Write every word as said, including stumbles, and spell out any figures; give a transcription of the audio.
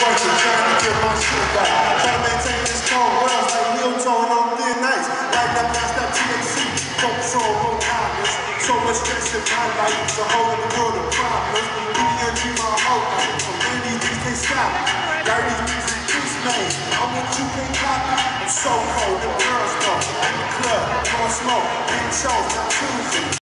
working, trying to get my shit right. Trying to maintain this cold world like Lil Tone on thin ice. Right now, past that T H C, focus on road timeless. So much stress in my life, it's a whole other world of problems. Give me a dream my whole life, so many of these things can't stop me. Dirty these music, please name. I'm what you can't copy. I'm so cold, the girls know. In the club, blowing smoke, big shows, not choosing.